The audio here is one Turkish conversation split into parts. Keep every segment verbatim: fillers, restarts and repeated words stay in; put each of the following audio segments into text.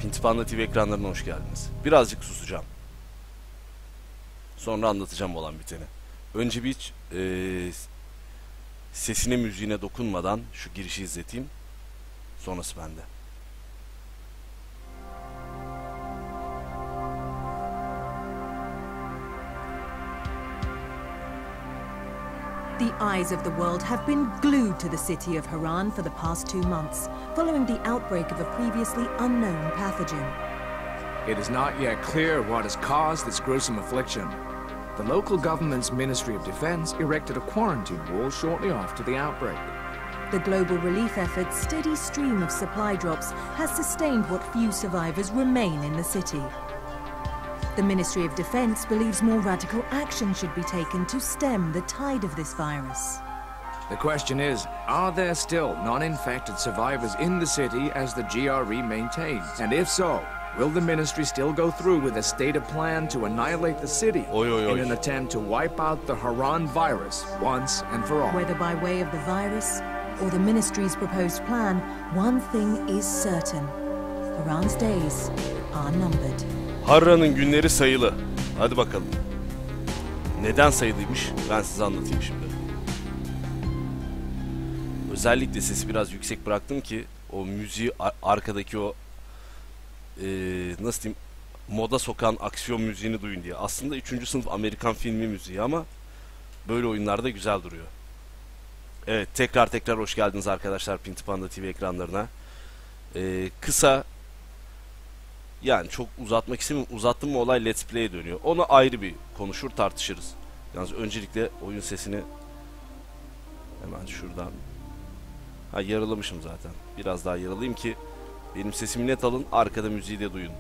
Pintipanda T V ekranlarına hoş geldiniz. Birazcık susacağım. Sonra anlatacağım olan biteni. Önce bir hiç e, sesine müziğine dokunmadan şu girişi izleteyim. Sonrası bende. The eyes of the world have been glued to the city of Harran for the past two months, following the outbreak of a previously unknown pathogen. It is not yet clear what has caused this gruesome affliction. The local government's Ministry of Defense erected a quarantine wall shortly after the outbreak. The global relief effort's steady stream of supply drops has sustained what few survivors remain in the city. The Ministry of Defense believes more radical action should be taken to stem the tide of this virus. The question is, are there still non-infected survivors in the city as the G R E maintains? And if so, will the ministry still go through with a stated plan to annihilate the city oy, oy, oy. in an attempt to wipe out the Harran virus once and for all? Whether by way of the virus or the ministry's proposed plan, one thing is certain. Harran's days are numbered. Harran'ın günleri sayılı. Hadi bakalım. Neden sayılıymış? Ben size anlatayım şimdi. Özellikle sesi biraz yüksek bıraktım ki o müziği arkadaki o ee, nasıl diyeyim, moda sokan aksiyon müziğini duyun diye. Aslında üçüncü sınıf Amerikan filmi müziği ama böyle oyunlarda güzel duruyor. Evet, tekrar tekrar hoş geldiniz arkadaşlar Pintipanda T V ekranlarına. Ee, kısa, yani çok uzatmak istemiyorum. Uzattım mı olay Let's Play'e dönüyor. Onu ayrı bir konuşur tartışırız. Yalnız öncelikle oyun sesini hemen şuradan. Ha, yaralamışım zaten. Biraz daha yaralayayım ki benim sesimi net alın, arkada müziği de duyun.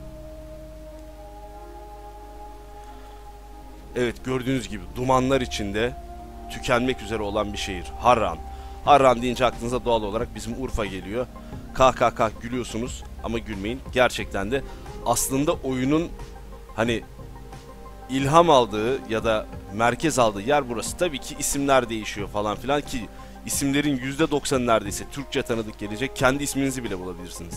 Evet, gördüğünüz gibi dumanlar içinde tükenmek üzere olan bir şehir. Harran. Harran deyince aklınıza doğal olarak bizim Urfa geliyor. Kah kah kah gülüyorsunuz ama gülmeyin. Gerçekten de aslında oyunun hani ilham aldığı ya da merkez aldığı yer burası. Tabii ki isimler değişiyor falan filan ki isimlerin yüzde doksanı neredeyse Türkçe tanıdık gelecek. Kendi isminizi bile bulabilirsiniz.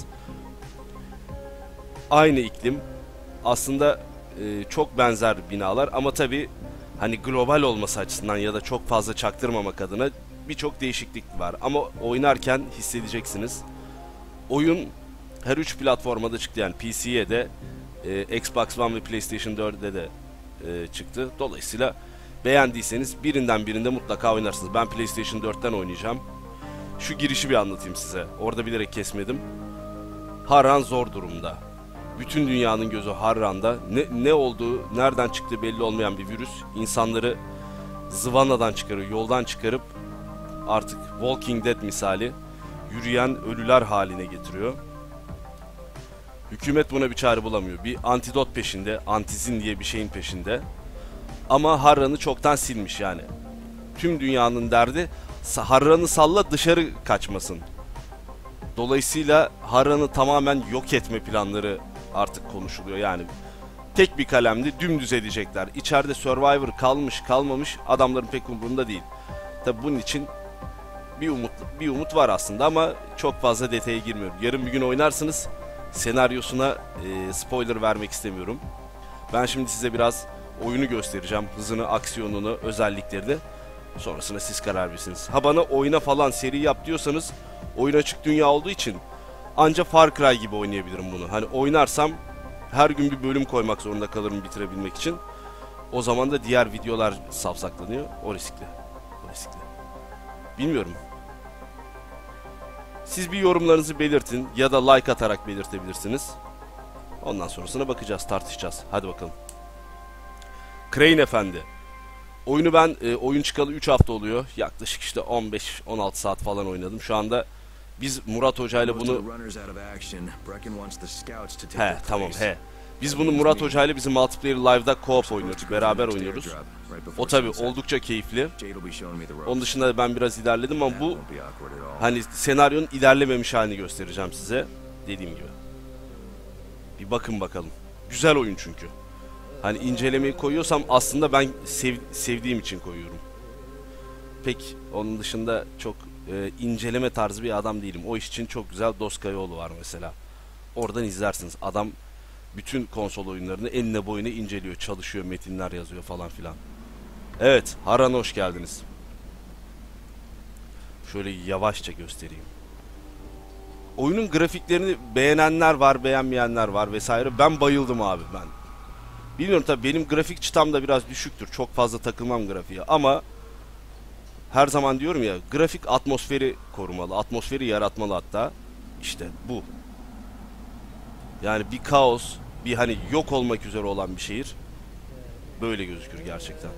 Aynı iklim. Aslında e, çok benzer binalar ama tabii hani global olması açısından ya da çok fazla çaktırmamak adına birçok değişiklik var. Ama oynarken hissedeceksiniz. Oyun her üç platformada çıktı, yani P C'ye de, e, Xbox One ve PlayStation dört'de de e, çıktı. Dolayısıyla beğendiyseniz birinden birinde mutlaka oynarsınız. Ben PlayStation dört'ten oynayacağım. Şu girişi bir anlatayım size. Orada bilerek kesmedim. Harran zor durumda. Bütün dünyanın gözü Harran'da. Ne, ne olduğu, nereden çıktığı belli olmayan bir virüs insanları zıvanadan çıkarıyor, yoldan çıkarıp artık Walking Dead misali yürüyen ölüler haline getiriyor. Hükümet buna bir çare bulamıyor. Bir antidot peşinde, antizin diye bir şeyin peşinde. Ama Harran'ı çoktan silmiş yani. Tüm dünyanın derdi Harran'ı salla dışarı kaçmasın. Dolayısıyla Harran'ı tamamen yok etme planları artık konuşuluyor. Yani tek bir kalemde dümdüz edecekler. İçeride Survivor kalmış kalmamış adamların pek umurunda değil. Tabi bunun için bir umut bir umut var aslında ama çok fazla detaya girmiyorum. Yarın bir gün oynarsınız. Senaryosuna e, spoiler vermek istemiyorum. Ben şimdi size biraz oyunu göstereceğim. Hızını, aksiyonunu, özelliklerini. Sonrasında siz karar verirsiniz. Ha, bana oyna falan seri yap diyorsanız oyun açık dünya olduğu için ancak Far Cry gibi oynayabilirim bunu. Hani oynarsam her gün bir bölüm koymak zorunda kalırım bitirebilmek için. O zaman da diğer videolar safsaklanıyor. O riskli. O riskli. Bilmiyorum. Siz bir yorumlarınızı belirtin ya da like atarak belirtebilirsiniz. Ondan sonrasına bakacağız, tartışacağız. Hadi bakalım. Crane Efendi. Oyunu ben e, oyun çıkalı üç hafta oluyor. Yaklaşık işte on beş on altı saat falan oynadım. Şu anda biz Murat Hoca ile bunu... He tamam he. Biz bunu Murat Hoca ile bizim Multiplayer Live'da co-op oynuyoruz. Beraber oynuyoruz. O tabi oldukça keyifli. Onun dışında ben biraz ilerledim ama bu hani senaryonun ilerlememiş halini göstereceğim size. Dediğim gibi. Bir bakın bakalım. Güzel oyun çünkü. Hani incelemeyi koyuyorsam aslında ben sev, sevdiğim için koyuyorum. Pek onun dışında çok e, inceleme tarzı bir adam değilim. O iş için çok güzel Doskayoğlu var mesela. Oradan izlersiniz. Adam bütün konsol oyunlarını enine boyuna inceliyor, çalışıyor, metinler yazıyor falan filan. Evet, Harran'a hoş geldiniz. Şöyle yavaşça göstereyim. Oyunun grafiklerini beğenenler var, beğenmeyenler var vesaire. Ben bayıldım abi ben. Bilmiyorum tabii, benim grafik çıtam da biraz düşüktür. Çok fazla takılmam grafiğe ama her zaman diyorum ya, grafik atmosferi korumalı. Atmosferi yaratmalı hatta. İşte bu. Yani bir kaos, bir hani yok olmak üzere olan bir şehir böyle gözükür gerçekten.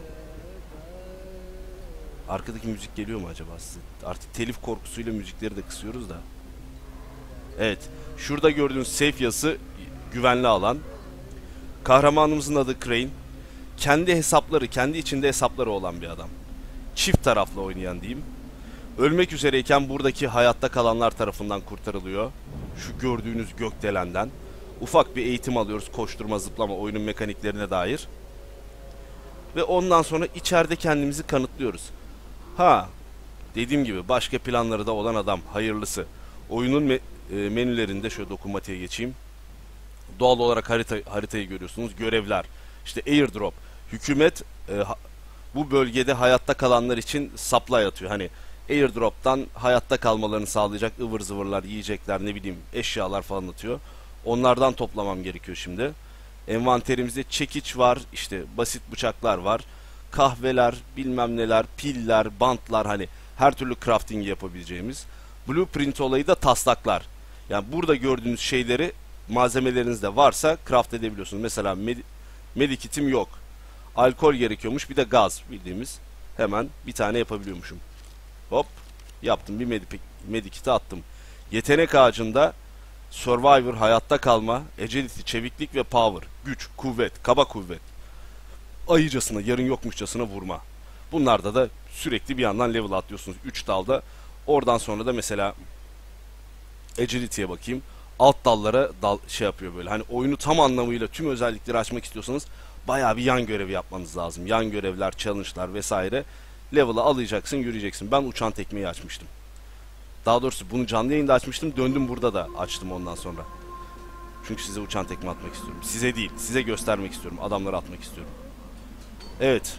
Arkadaki müzik geliyor mu acaba size? Artık telif korkusuyla müzikleri de kısıyoruz da. Evet. Şurada gördüğünüz safe yazısı güvenli alan. Kahramanımızın adı Crane. Kendi hesapları, kendi içinde hesapları olan bir adam. Çift taraflı oynayan diyeyim. Ölmek üzereyken buradaki hayatta kalanlar tarafından kurtarılıyor. Şu gördüğünüz gökdelenden. Ufak bir eğitim alıyoruz. Koşturma, zıplama, oyunun mekaniklerine dair. Ve ondan sonra içeride kendimizi kanıtlıyoruz. Ha, dediğim gibi başka planları da olan adam. Hayırlısı. Oyunun me e, menülerinde şöyle dokunmatiğe geçeyim. Doğal olarak harita haritayı görüyorsunuz. Görevler. İşte airdrop. Hükümet e, ha bu bölgede hayatta kalanlar için supply atıyor. Hani airdrop'tan hayatta kalmalarını sağlayacak ıvır zıvırlar, yiyecekler, ne bileyim eşyalar falan atıyor. Onlardan toplamam gerekiyor şimdi. Envanterimizde çekiç var, işte basit bıçaklar var, kahveler, bilmem neler, piller, bantlar, hani her türlü crafting yapabileceğimiz. Blueprint olayı da taslaklar. Yani burada gördüğünüz şeyleri malzemelerinizde varsa craft edebiliyorsunuz. Mesela med medikitim yok. Alkol gerekiyormuş, bir de gaz bildiğimiz. Hemen bir tane yapabiliyormuşum. Hop, yaptım, bir medik medikiti attım. Yetenek ağacında Survivor, hayatta kalma, agility, çeviklik ve power, güç, kuvvet, kaba kuvvet. Ayıcasına, yarın yokmuşçasına vurma. Bunlarda da sürekli bir yandan level atlıyorsunuz üç dalda. Oradan sonra da mesela agility'ye bakayım. Alt dallara dal şey yapıyor böyle. Hani oyunu tam anlamıyla tüm özellikleri açmak istiyorsanız bayağı bir yan görevi yapmanız lazım. Yan görevler, challenge'lar vesaire. Level'ı alacaksın, yürüyeceksin. Ben uçan tekmeyi açmıştım. Daha doğrusu bunu canlı yayında açmıştım. Döndüm burada da açtım ondan sonra. Çünkü size uçan tekme atmak istiyorum. Size değil, size göstermek istiyorum. Adamlara atmak istiyorum. Evet.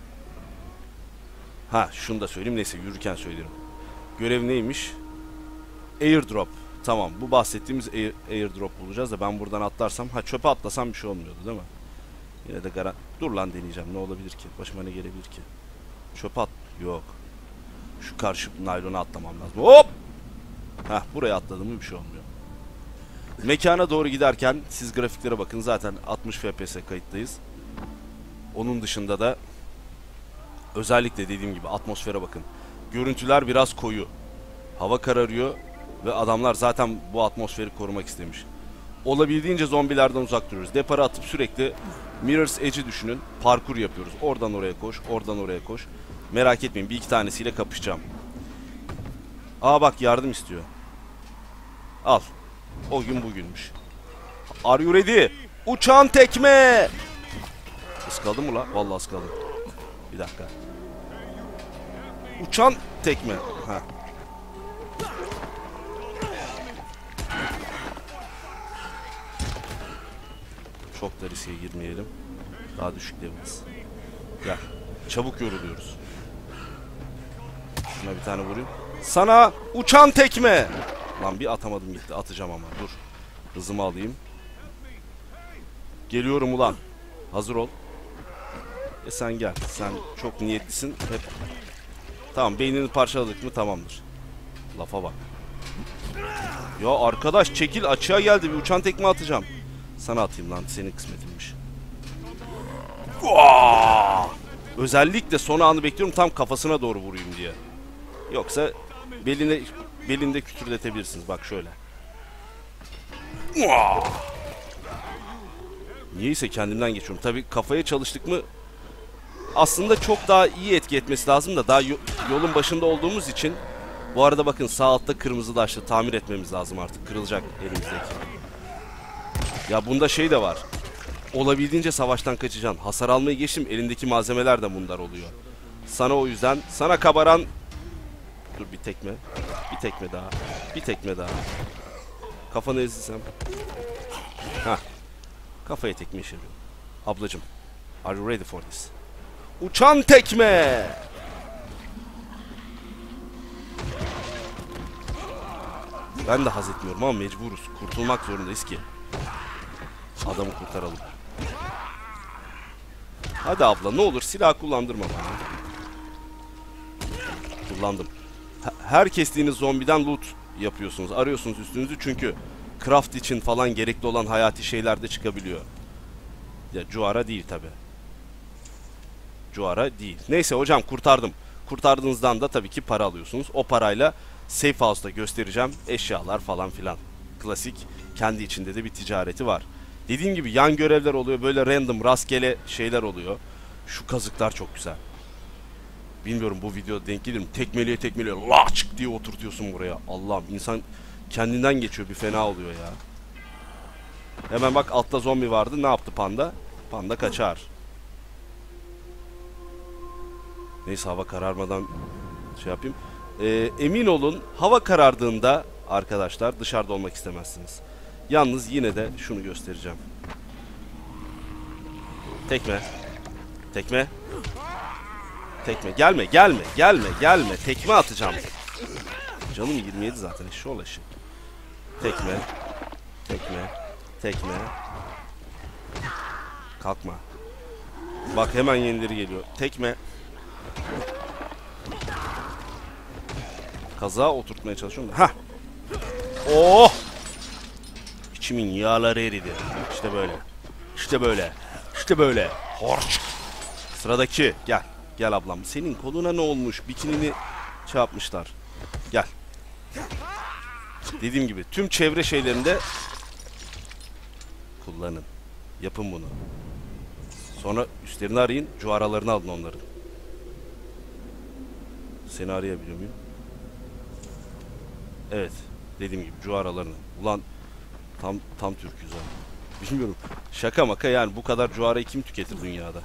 Ha, şunu da söyleyeyim. Neyse, yürürken söylerim. Görev neymiş? Airdrop. Tamam, bu bahsettiğimiz air, airdrop bulacağız da ben buradan atlarsam, ha çöpe atlasam bir şey olmuyordu değil mi? Yine de garan... Dur lan, deneyeceğim. Ne olabilir ki? Başıma ne gelebilir ki? Çöpe at... Yok. Şu karşı naylona atlamam lazım. Hop! Heh, buraya atladım mı bir şey olmuyor. Mekana doğru giderken siz grafiklere bakın. Zaten altmış F P S kayıttayız. Onun dışında da özellikle dediğim gibi atmosfere bakın. Görüntüler biraz koyu. Hava kararıyor ve adamlar zaten bu atmosferi korumak istemiş. Olabildiğince zombilerden uzak duruyoruz. Depara atıp sürekli Mirror's Edge'i düşünün. Parkur yapıyoruz. Oradan oraya koş, oradan oraya koş. Merak etmeyin, bir iki tanesiyle kapışacağım. Aa bak, yardım istiyor. Al. O gün bugünmüş. Are you ready? Uçan tekme! Iskaldın mı la? Vallahi ıskaldın. Bir dakika. Uçan tekme. Ha. Çok da riske girmeyelim. Daha düşük leveliz. Gel. Çabuk yoruluyoruz. Şuna bir tane vurayım. Sana uçan tekme. Lan bir atamadım gitti. Atacağım ama. Dur. Hızımı alayım. Geliyorum ulan. Hazır ol. E sen gel. Sen çok niyetlisin. Hep. Tamam, beynini parçaladık mı tamamdır. Lafa bak. Ya arkadaş çekil, açığa geldi, bir uçan tekme atacağım. Sana atayım lan, senin kısmetinmiş. Uaa! Özellikle son anı bekliyorum, tam kafasına doğru vurayım diye. Yoksa beline, belinde kütürletebilirsiniz. Bak şöyle. Uaa! Niyeyse kendimden geçiyorum. Tabii kafaya çalıştık mı aslında çok daha iyi etki etmesi lazım da daha yolun başında olduğumuz için. Bu arada bakın, sağ altta kırmızı taşlı, tamir etmemiz lazım artık. Kırılacak elimizdeki. Ya bunda şey de var. Olabildiğince savaştan kaçacaksın. Hasar almayı geçtim, elindeki malzemeler de bunlar oluyor. Sana o yüzden, sana kabaran... Dur bir tekme. Bir tekme daha. Bir tekme daha. Kafanı ezilsem. Hah. Kafaya tekme işe yarıyor. Ablacım. Are you ready for this? Uçan tekme! Ben de haz etmiyorum ama mecburuz. Kurtulmak zorundayız ki. Adamı kurtaralım. Hadi abla ne olur silah kullandırma bana. Kullandım. Her kestiğiniz zombiden loot yapıyorsunuz. Arıyorsunuz üstünüzü çünkü craft için falan gerekli olan hayati şeyler de çıkabiliyor. Ya cuara değil tabi. Cuara değil. Neyse hocam kurtardım. Kurtardığınızdan da tabii ki para alıyorsunuz. O parayla safe house'da göstereceğim. Eşyalar falan filan. Klasik. Kendi içinde de bir ticareti var. Dediğim gibi yan görevler oluyor. Böyle random, rastgele şeyler oluyor. Şu kazıklar çok güzel. Bilmiyorum bu videoda denk gelir mi? Tekmeliye tekmeliye laçık diye oturtuyorsun buraya. Allah'ım insan kendinden geçiyor. Bir fena oluyor ya. Hemen bak altta zombi vardı. Ne yaptı panda? Panda kaçar. Neyse hava kararmadan şey yapayım. Ee, emin olun hava karardığında arkadaşlar dışarıda olmak istemezsiniz. Yalnız yine de şunu göstereceğim. Tekme. Tekme. Tekme. Gelme gelme gelme gelme. Tekme atacağım. Canım yirmi yedi zaten. Şu olaşı. Tekme. Tekme. Tekme. Kalkma. Bak hemen yenileri geliyor. Tekme. Kaza oturtmaya çalışıyorum. Hah. Oh! İçimin yağları eridi. İşte böyle. İşte böyle. İşte böyle. Horç. Sıradaki. Gel. Gel ablam. Senin koluna ne olmuş? Bikinini şey yapmışlar. Gel. Dediğim gibi tüm çevre şeylerinde kullanın. Yapın bunu. Sonra üstlerini arayın. Cuaralarını alın onların. Seni arayabiliyor muyum? Evet. Dediğim gibi cuaralarını. Ulan tam tam Türk'üz ha. Bilmiyorum. Şaka maka yani bu kadar cuarayı kim tüketir dünyada?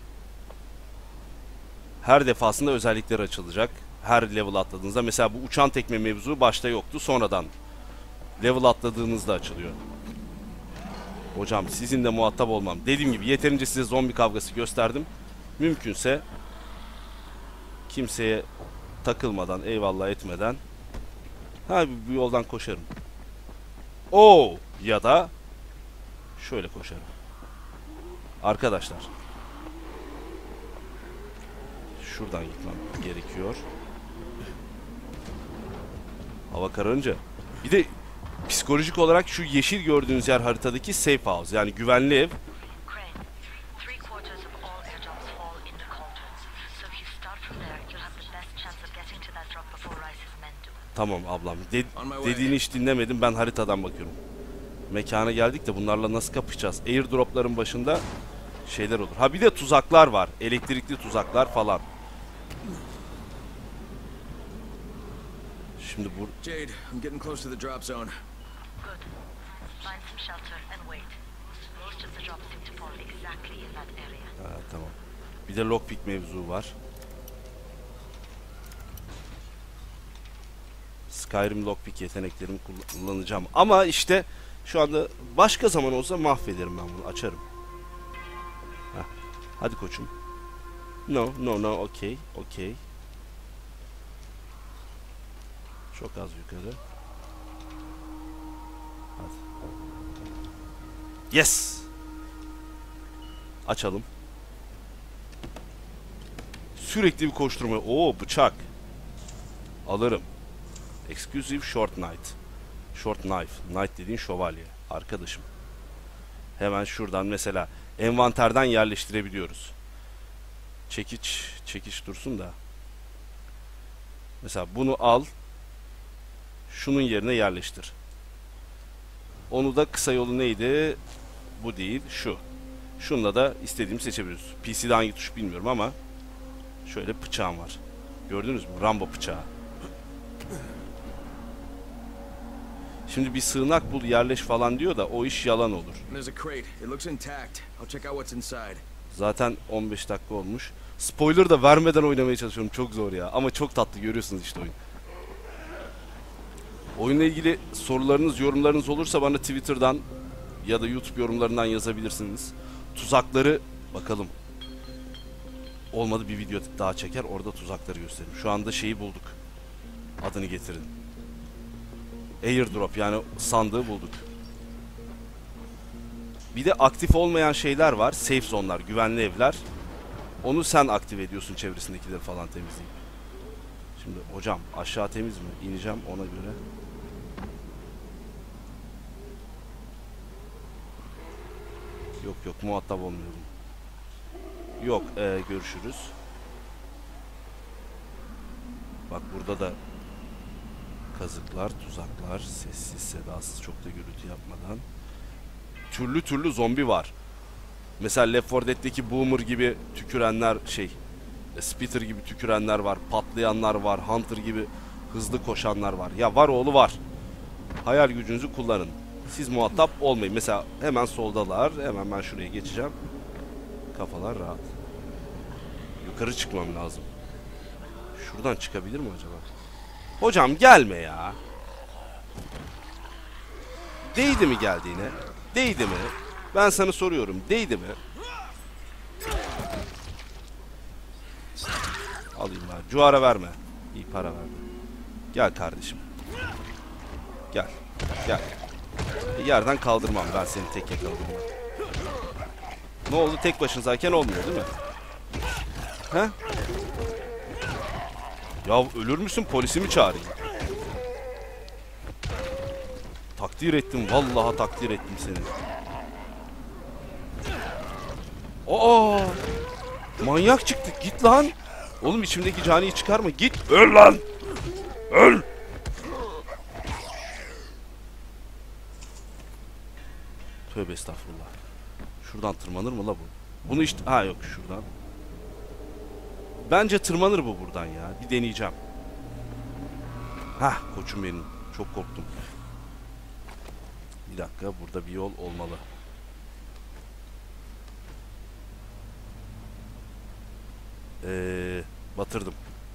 Her defasında özellikler açılacak. Her level atladığınızda. Mesela bu uçan tekme mevzu başta yoktu. Sonradan level atladığınızda açılıyor. Hocam sizinle muhatap olmam. Dediğim gibi yeterince size zombi kavgası gösterdim. Mümkünse kimseye takılmadan, eyvallah etmeden ha bu yoldan koşarım. Oo ya da şöyle koşarım. Arkadaşlar. Şuradan gitmem gerekiyor. Hava kararınca. Bir de psikolojik olarak şu yeşil gördüğünüz yer haritadaki safe house yani güvenli ev. Tamam ablam. De dediğini hiç dinlemedim. Ben haritadan bakıyorum. Mekana geldik de bunlarla nasıl kapışacağız? Airdropların başında şeyler olur. Ha bir de tuzaklar var. Elektrikli tuzaklar falan. Şimdi bu Jade, I'm getting close to the drop zone. Good. Find some shelter and wait. Most of the drops seem to fall exactly in that area. ha, tamam. Bir de lockpick mevzu var. Skyrim lockpick yeteneklerimi kullanacağım. Ama işte şu anda başka zaman olsa mahvederim ben bunu. Açarım. Heh. Hadi koçum. No, no, no. Okay, okay. Çok az yukarı. Hadi. Yes. Açalım. Sürekli bir koşturma. Oo bıçak. Alırım. Exclusive short knife. Short knife. Knight dediğin şövalye. Arkadaşım. Hemen şuradan mesela envanterden yerleştirebiliyoruz. Çekiç. Çekiç dursun da. Mesela bunu al. Şunun yerine yerleştir. Onu da kısa yolu neydi? Bu değil. Şu. Şunla da istediğimi seçebiliyoruz. P C'de hangi tuş bilmiyorum ama şöyle bıçağım var. Gördünüz mü? Rambo bıçağı. Şimdi bir sığınak bul yerleş falan diyor da o iş yalan olur. Zaten on beş dakika olmuş. Spoiler da vermeden oynamaya çalışıyorum. Çok zor ya. Ama çok tatlı görüyorsunuz işte oyun. Oyunla ilgili sorularınız, yorumlarınız olursa bana Twitter'dan ya da YouTube yorumlarından yazabilirsiniz. Tuzakları bakalım. Olmadı bir video daha çeker, orada tuzakları gösteririm. Şu anda şeyi bulduk. Adını getirin. Airdrop, yani sandığı bulduk. Bir de aktif olmayan şeyler var. Safe zone'lar, güvenli evler. Onu sen aktive ediyorsun, çevresindekileri falan temizleyip. Şimdi hocam aşağı temiz mi? İneceğim ona göre. Yok yok, muhatap olmuyorum. Yok, ee, görüşürüz. Bak burada da kazıklar, tuzaklar, sessiz sedasız, çok da gürültü yapmadan. Türlü türlü zombi var. Mesela Left four Dead'deki Boomer gibi tükürenler, şey, Spitter gibi tükürenler var, patlayanlar var, Hunter gibi hızlı koşanlar var. Ya var oğlu var. Hayal gücünüzü kullanın. Siz muhatap olmayın. Mesela hemen soldalar. Hemen ben şuraya geçeceğim. Kafalar rahat. Yukarı çıkmam lazım. Şuradan çıkabilir mi acaba? Hocam gelme ya. Değdi mi geldiğine? Değdi mi? Ben sana soruyorum. Değdi mi? Alayım ben. Cuara verme. İyi para verme. Gel kardeşim. Gel. Gel. Yerden kaldırmam ben seni, tek yakaladım. Ne oldu? Tek başınızayken olmuyor değil mi? He? Ya ölür müsün? Polisi mi çağırayım? Takdir ettim. Vallahi takdir ettim seni. Aa! Manyak çıktık. Git lan. Oğlum içimdeki caniyi çıkarma. Git. Öl lan. Öl. Tövbe estağfurullah. Şuradan tırmanır mı la bu? Bunu işte... Ha yok, şuradan. Bence tırmanır bu buradan ya. Bir deneyeceğim. Hah koçum benim. Çok korktum. Bir dakika, burada bir yol olmalı. Ee, batırdım.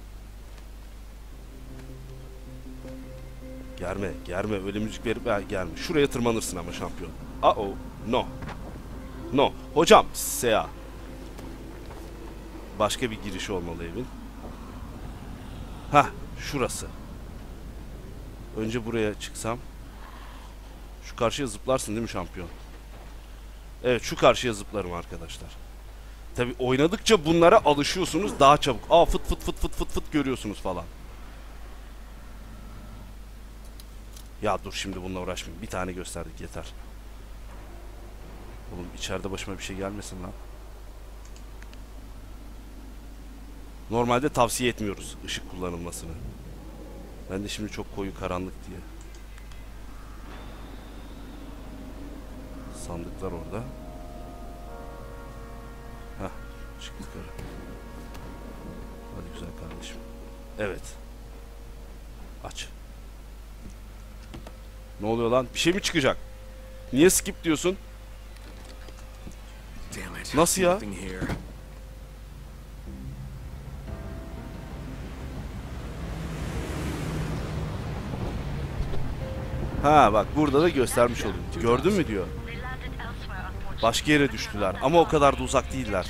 Germe, germe. Öyle müzik verip ha, gelme. Şuraya tırmanırsın ama şampiyon. Uh-oh. No. No. Hocam, Sea. Başka bir giriş olmalı evin. Hah, şurası. Önce buraya çıksam. Şu karşıya zıplarsın değil mi şampiyon? Evet, şu karşıya zıplarım arkadaşlar. Tabi oynadıkça bunlara alışıyorsunuz daha çabuk. Aa fıt fıt fıt fıt fıt fıt görüyorsunuz falan. Ya dur, şimdi bununla uğraşmayayım. Bir tane gösterdik yeter. Oğlum içeride başıma bir şey gelmesin lan. Normalde tavsiye etmiyoruz ışık kullanılmasını. Ben de şimdi çok koyu karanlık diye. Sandıklar orada. Hah, çık yukarı. Hadi güzel kardeşim. Evet. Aç. Ne oluyor lan? Bir şey mi çıkacak? Niye skip diyorsun? Nasıl ya? Ha bak, burada da göstermiş olayım. Gördün mü diyor. Başka yere düştüler ama o kadar da uzak değiller.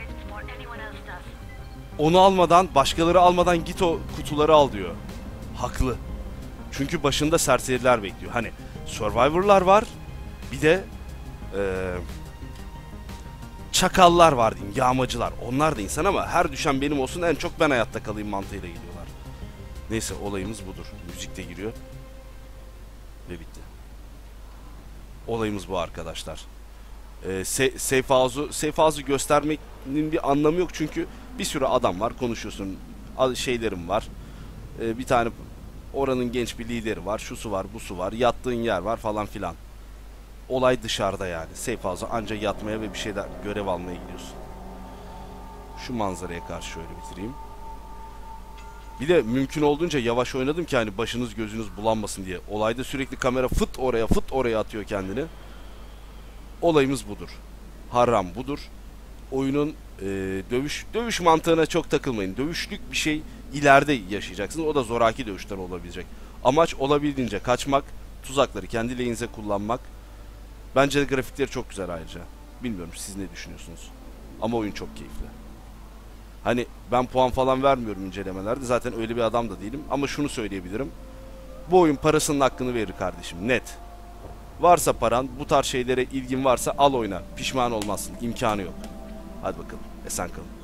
Onu almadan, başkaları almadan git o kutuları al diyor. Haklı. Çünkü başında serseriler bekliyor. Hani Survivor'lar var. Bir de ee, çakallar var diyeyim, yağmacılar. Onlar da insan ama her düşen benim olsun, en çok ben hayatta kalayım mantığıyla gidiyorlar. Neyse, olayımız budur. Müzik de giriyor. Ve bitti. Olayımız bu arkadaşlar. Ee, safe house'u safe house'u göstermenin bir anlamı yok çünkü bir sürü adam var, konuşuyorsun, şeylerim var. Ee, bir tane oranın genç bir lideri var, şusu var, busu var, yattığın yer var falan filan. Olay dışarıda yani. Safe house'a ancak yatmaya ve bir şeyler görev almaya gidiyorsun. Şu manzaraya karşı şöyle bitireyim. Bir de mümkün olduğunca yavaş oynadım ki hani başınız gözünüz bulanmasın diye. Olayda sürekli kamera fıt oraya fıt oraya atıyor kendini. Olayımız budur. Haram budur. Oyunun e, dövüş dövüş mantığına çok takılmayın. Dövüşlük bir şey ileride yaşayacaksınız. O da zoraki dövüşler olabilecek. Amaç olabildiğince kaçmak, tuzakları kendi lehinize kullanmak. Bence de grafikleri çok güzel ayrıca. Bilmiyorum siz ne düşünüyorsunuz. Ama oyun çok keyifli. Hani ben puan falan vermiyorum incelemelerde. Zaten öyle bir adam da değilim. Ama şunu söyleyebilirim. Bu oyun parasının hakkını verir kardeşim. Net. Varsa paran, bu tarz şeylere ilgin varsa al oyna. Pişman olmazsın. İmkanı yok. Hadi bakalım. Esen kalın.